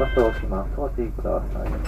場所を置きます。ご注意ください。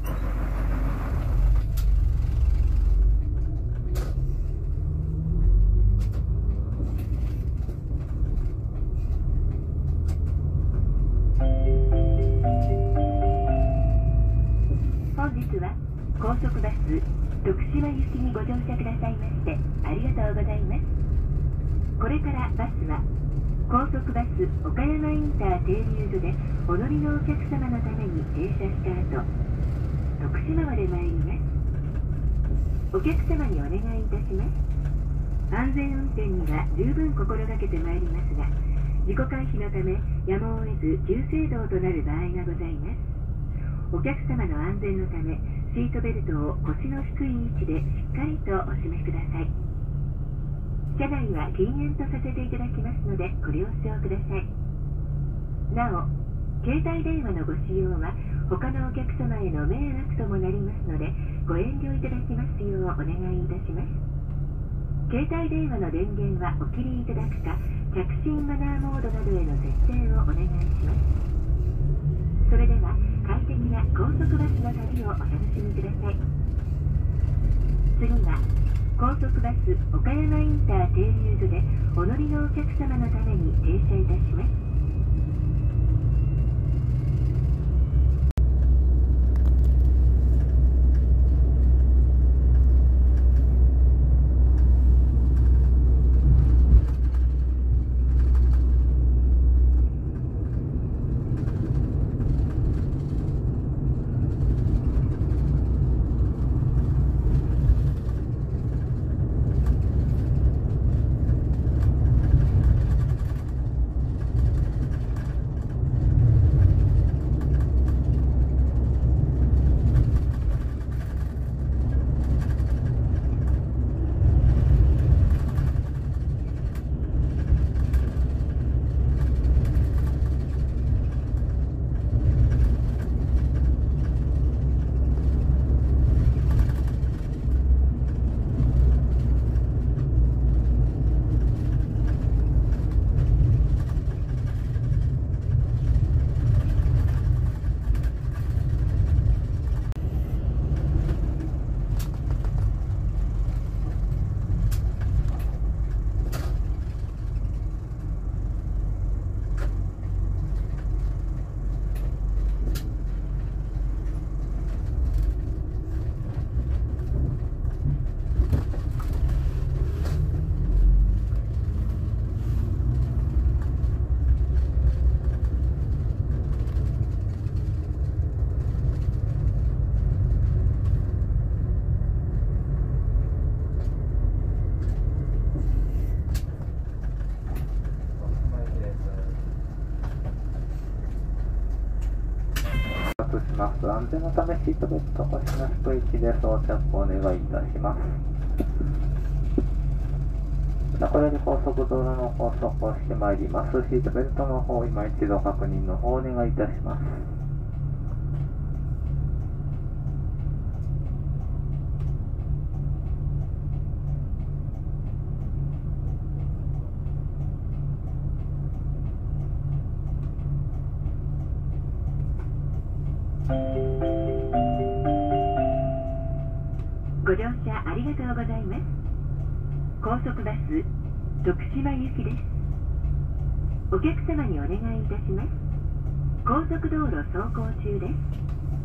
本日は高速バス徳島行きにご乗車くださいましてありがとうございます。これからバスは高速バス岡山インター停留所でお乗りのお客様のために停車した後、徳島まで参ります。お客様にお願いいたします。安全運転には十分心がけてまいりますが、事故回避のためやむを得ず急制動となる場合がございます。お客様の安全のためシートベルトを腰の低い位置でしっかりとお締めください。車内は禁煙とさせていただきますのでご了承ください。なお、携帯電話のご使用は他のお客様への迷惑ともなりますのでご遠慮いただきますようお願いいたします。携帯電話の電源はお切りいただくか、着信マナーモードなどへの設定をお願いします。それでは快適な高速バスの旅をお楽しみください。次は高速バス岡山インター停留所でお乗りのお客様のために停車いたします。 安全のためシートベルトを腰の低い位置で装着をお願いいたします。これで高速道路の高速をしてまいります。シートベルトの方、今一度確認の方お願いいたします。 ご乗車ありがとうございます。高速バス徳島行きです。お客様にお願いいたします。高速道路走行中です。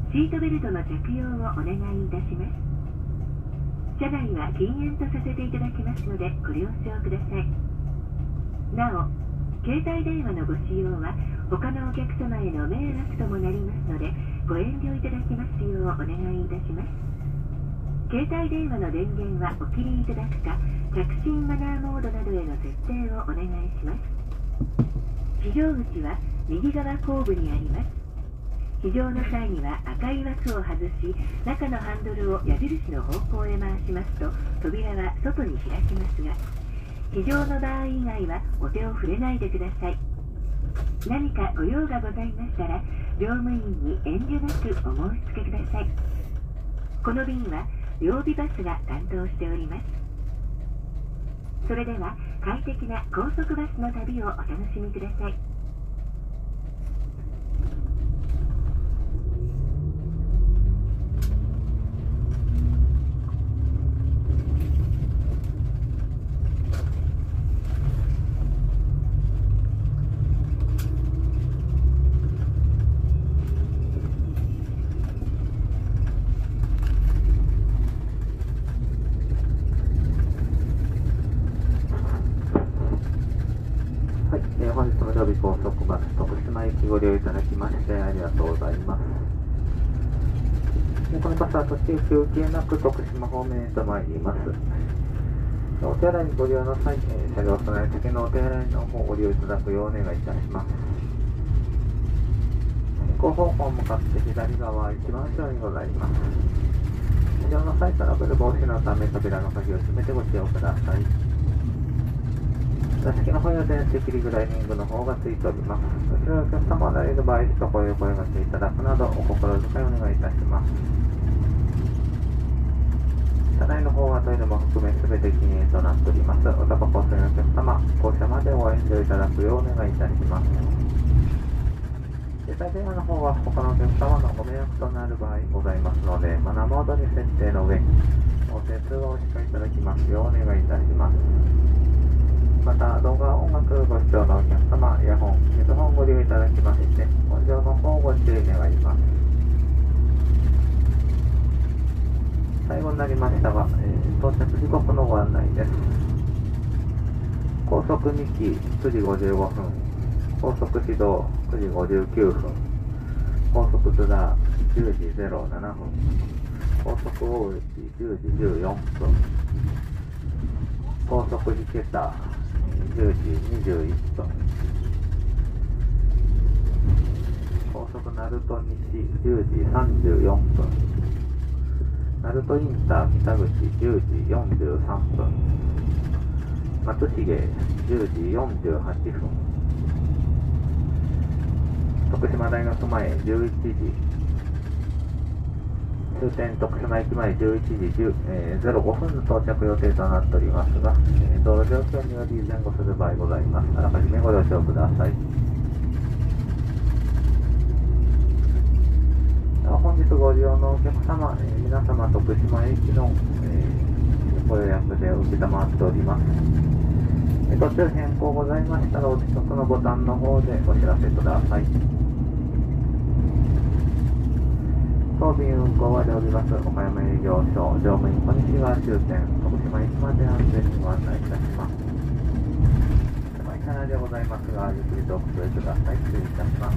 シートベルトの着用をお願いいたします。車内は禁煙とさせていただきますのでご了承ください。なお、携帯電話のご使用は他のお客様への迷惑ともなりますのでご遠慮いただきますようお願いいたします。携帯電話の電源はお切りいただくか、着信マナーモードなどへの設定をお願いします。非常口は右側後部にあります。非常の際には赤い枠を外し、中のハンドルを矢印の方向へ回しますと扉は外に開きますが、非常の場合以外はお手を触れないでください。何かご用がございましたら乗務員に遠慮なくお申し付けください。この便は両備バスが担当しております。それでは快適な高速バスの旅をお楽しみください。 本日も常備高速バス徳島行きご利用いただきましてありがとうございます。このバスは途中休憩なく徳島方面へと参ります。お手洗いにご利用の際、車両備え付けのお手洗いの方をご利用いただくようお願いいたします。進行方向向かって左側一番後ろにございます。車両の際トラブル防止のため扉の鍵を閉めてご使用ください。座席の方には電子的リグライニングの方がついております。後ろのお客様がられる場合、一声お声がけいただくなどお心遣いお願いいたします。車内の方はトイレも含め全て禁煙となっております。おタバコを吸いのお客様、降車までご遠慮いただくようお願いいたします。携帯電話の方は他のお客様のご迷惑となる場合ございますので、マナーモードに設定の上、音声通話をお控えいただきますようお願いいたします。また、動画、音楽ご視聴のお客様、イヤホン、ヘッドホンご利用いただきまして、音量の方ご注意願います。最後になりましたが、到着時刻のご案内です。高速2期9時55分、高速始動9時59分、高速津田10時07分、高速大内10時14分、高速引桁10時21分、高速鳴門西10時34分、鳴門インター北口10時43分、松重10時48分、徳島大学前11時、終点徳島駅前11時05分の到着予定となっておりますが、道路状況により前後する場合ございます。あらかじめご了承ください。本日ご利用のお客様、皆様徳島駅の、ご予約で承っております。途中変更ございましたらお近くのボタンの方でお知らせください。当便運行はでおります岡山営業所乗務員小西川終点徳島駅まで安全にご案内いたします。狭い車内でございますが、ゆっくりとおくつろぎください。失礼いたします。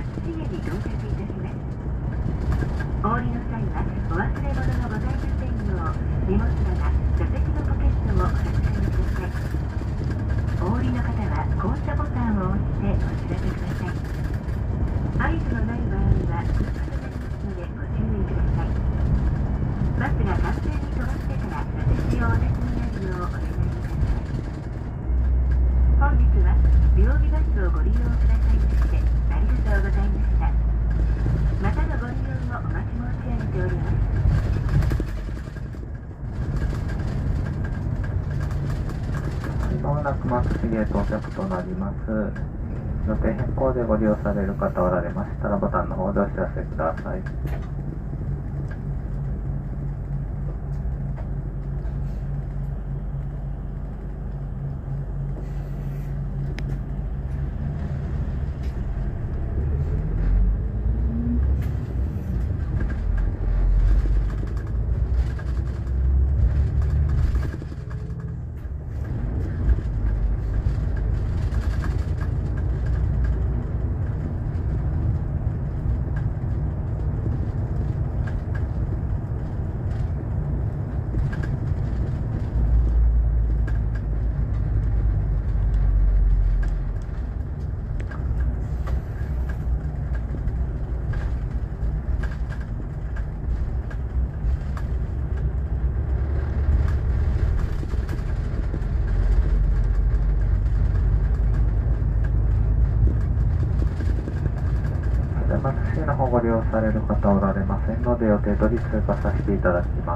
松重に到着いたします。お降りの際はお忘れ物がございませんよう、荷物棚、座席のポケットをお預かりください。お降りの方は降車ボタンを押してお知らせください。合図のない場合は通過となりますのでご注意ください。バスが完全に止まってから座席をお出しになるようお願いいたします。本日は両備バスをご利用くださいましてありがとうございました。またのご利用をお待ち申し上げております。 まもなく松重到着となります。予定変更でご利用される方おられましたらボタンの方でお知らせください。松重の方ご利用される方おられませんので予定通り通過させていただきます。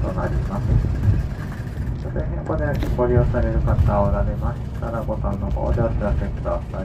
となります。車線変更でご利用される方おられましたら、ボタンの方でお知らせください。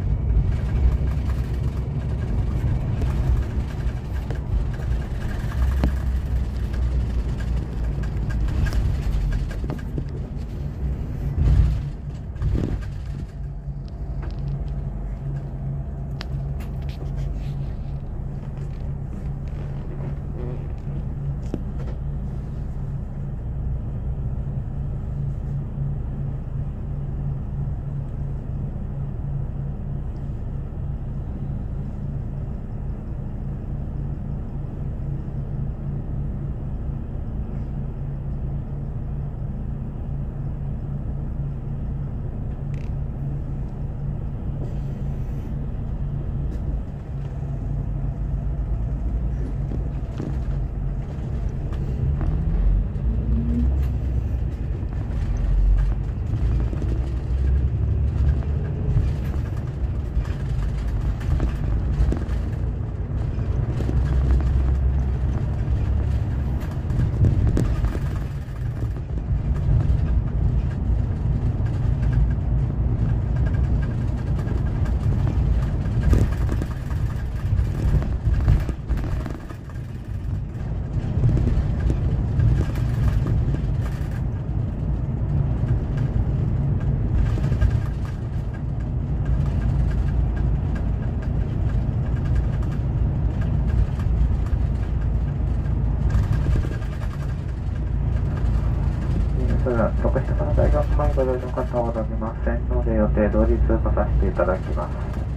徳島の大学前ご利用の方はおられませんので、予定通り通過させていただきます。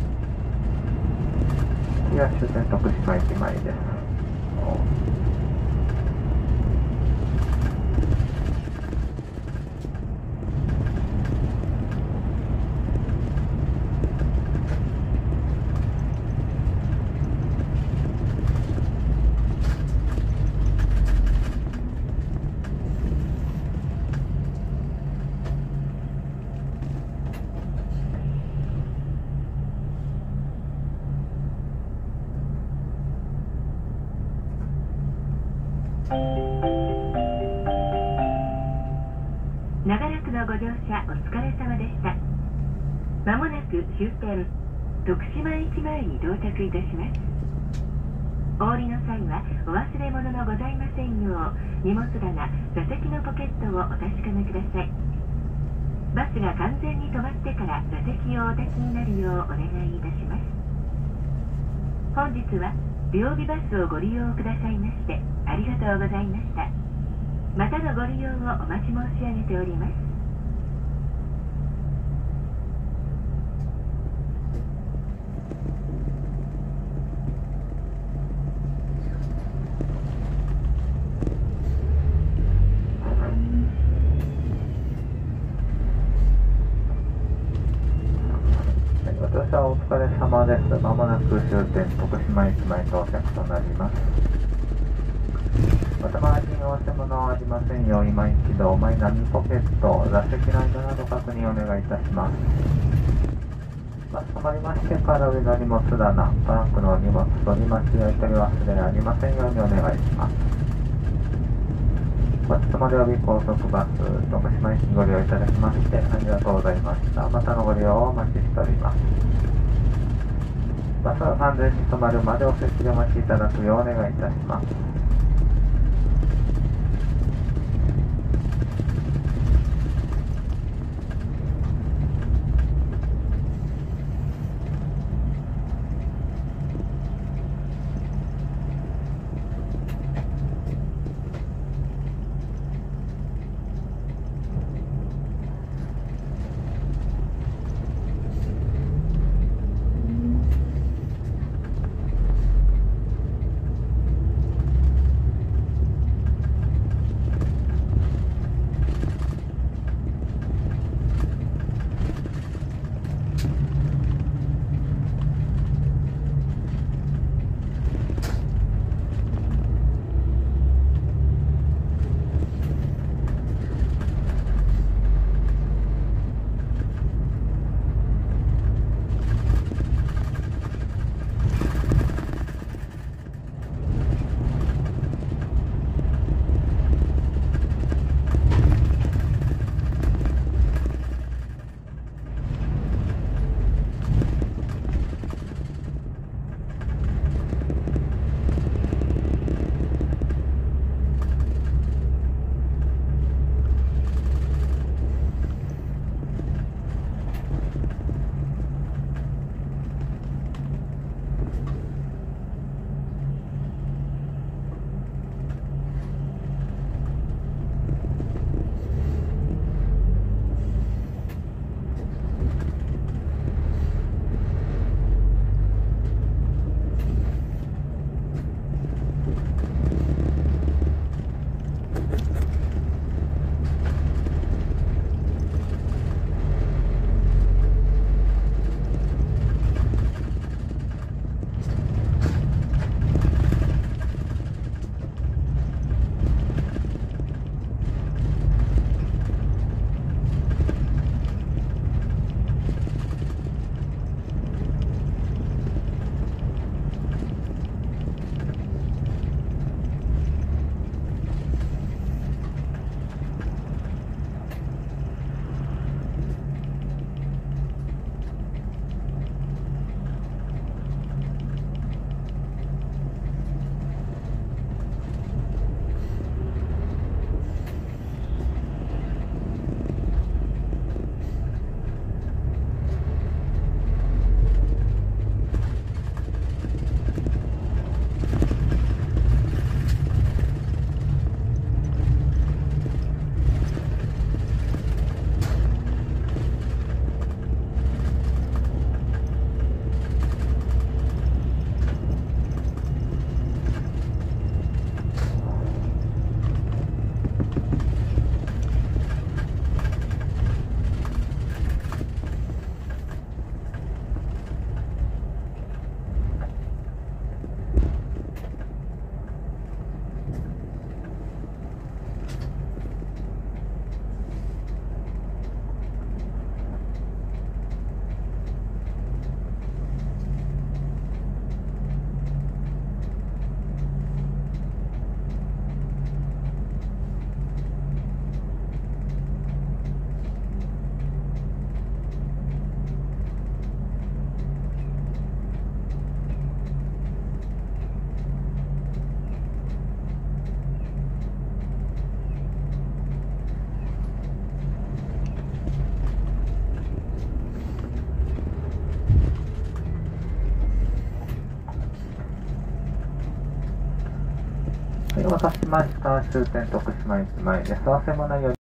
次は終点徳島駅前です。 長らくのご乗車お疲れ様でした。まもなく終点徳島駅前に到着いたします。お降りの際はお忘れ物のございませんよう、荷物棚、座席のポケットをお確かめください。バスが完全に止まってから座席をお立ちになるようお願いいたします。本日は両備バスをご利用くださいましてありがとうございました。またのご利用をお待ち申し上げております。 私はお疲れ様です。まもなく終点徳島駅前到着となります。また周りにお忘れ物はありませんよう、今一度マイナビポケット、座席の間など確認お願いいたします。バス止まりましてから上の荷物棚、トランクの荷物取り間違い取り忘れありませんようにお願いします。本日も両備高速バス徳島駅ご利用いただきましてありがとうございました。またのご利用をお待ちしております。バスは完全に止まるまでお席でお待ちいただくようお願いいたします。 お待たせしました。終点徳島駅前です。忘れ物ないように